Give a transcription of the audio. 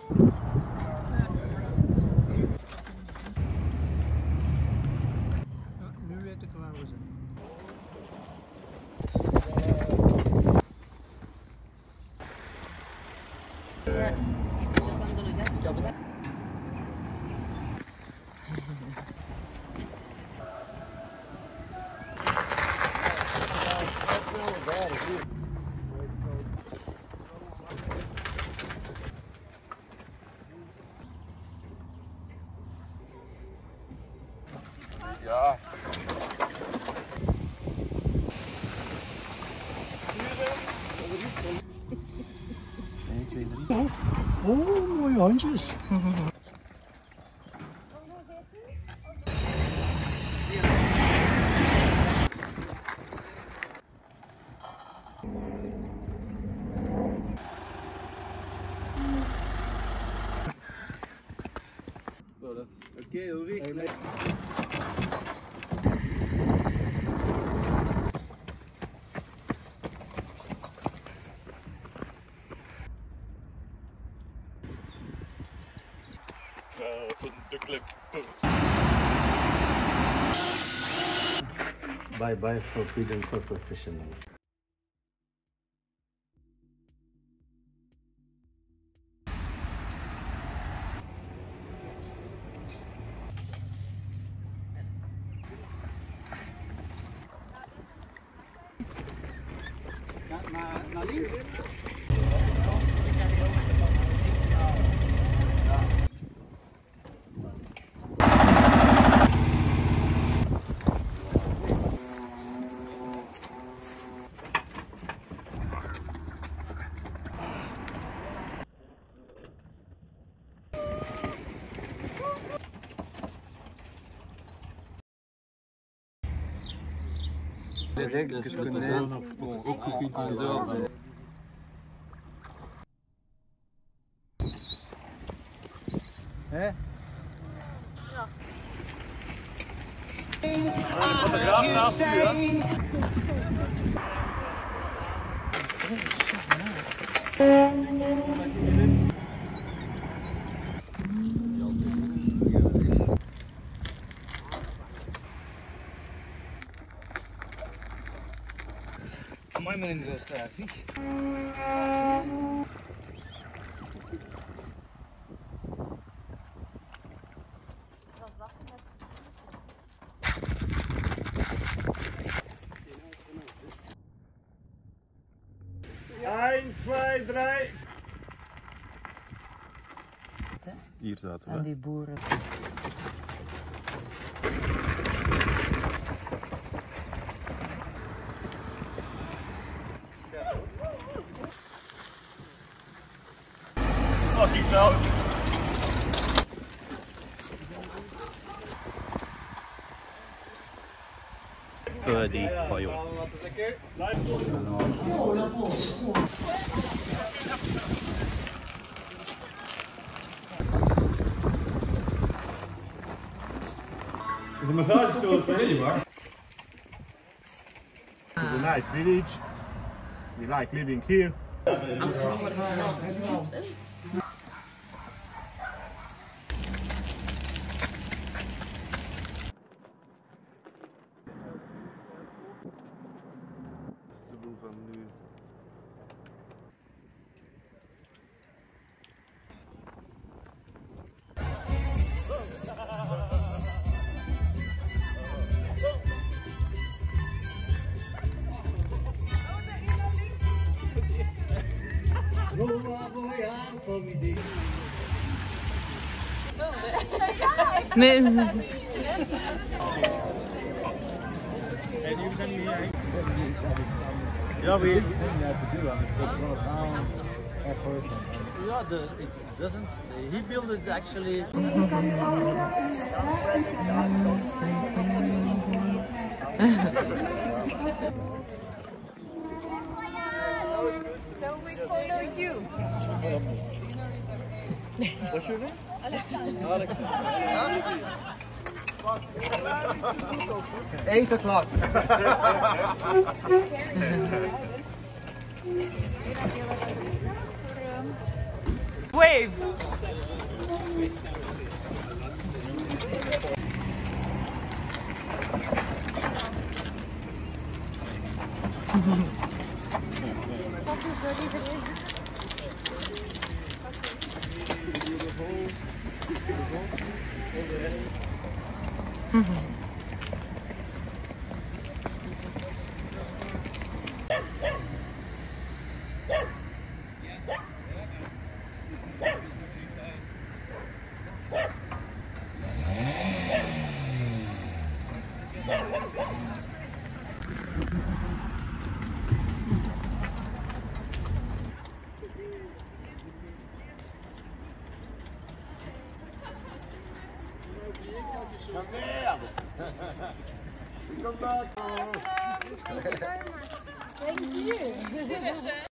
Nu weet ik waar we zijn. Ja. Oh, mooie hondjes. Oké, Ulrich. De clip. Bye forbidden for professional. Naar links. Ook gekund in de Hè? Ja. fotograaf naast u, hè? Mooi maar in de illustratie. Eén, twee, drie. Hier zaten we. En die boeren. Fucking koud. Die pajong. Is een massageschool voor jullie, maar? It's a nice village. We like living here. De boel van nu. Nee. Ja, wie? Ja, it doesn't. He built it actually. So we follow you. What's your name? Alex. 8 o'clock. Wait. wave. Thank you very much. Thank you.